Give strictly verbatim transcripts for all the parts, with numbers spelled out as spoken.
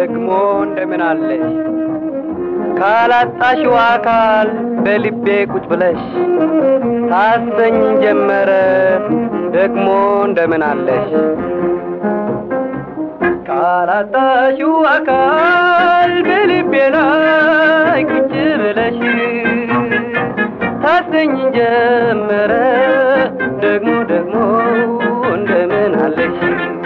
ደግሞ እንደምን አለሽ ካላጣሽው አካል በልቤ ቁጭ ብለሽ ታሰኝ ጀመረ ደግሞ እንደምን አለሽ ካላጣሽው አካል በልቤ ላይ ቁጭ ብለሽ ታሰኝ ጀመረ ደግሞ ደግሞ እንደምን አለሽ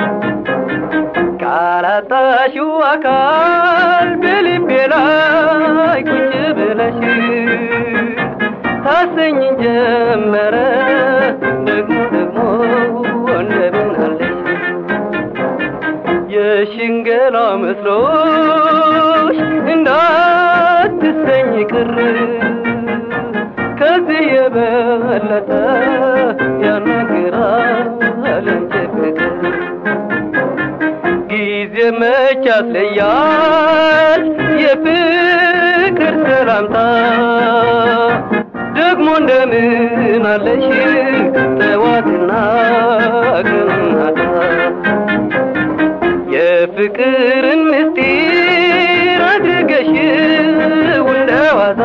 ካላጣሽው አካል በልቤ ላይ ቁጭ ብለሽ ታሰኝ ጀመረ ደግሞ ደግሞ እንደምን አለሽ የሽንገላ መስሎሽ እንዳትሰኝ ቅር ከዚህ የበለጠ ያናግራል እንጂ ፍቅር ጊዜ መች ያስለያል የፍቅር ሰላምታ ደግሞ እንደምን አለሽ ጠዋትና ቀናታ የፍቅርን ምስጢር አድርገሽ እንደዋዛ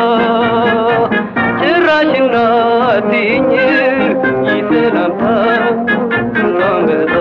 ጭራሽ እንዳትይኝ ይሰላምታ እንዳንበዛ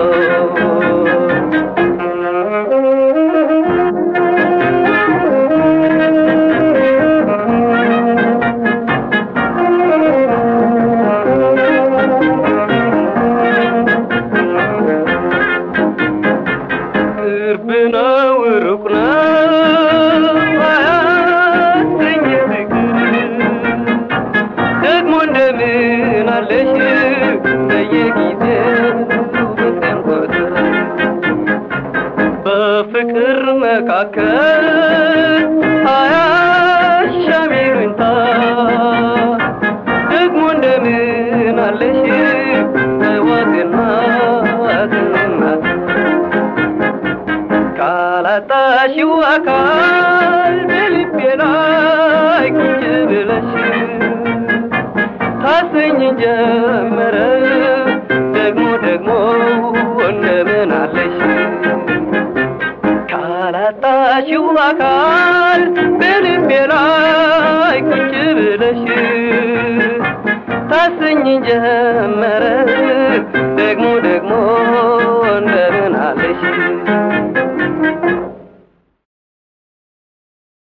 በፍቅር መካከል አያሻም ይሉኝታ ደግሞ እንደምን አለሽ ጠዋትና ማታ ካላጣሽው አካል በልቤ ላይ ቁጭ ብለሽ ታሰኝ ጀመረ ደግሞ ደግሞ እንደምን አለሽ ካላጣሽው አካል በልቤ ላይ ቁጭ ብለሽ ታሰኝ ጀመረ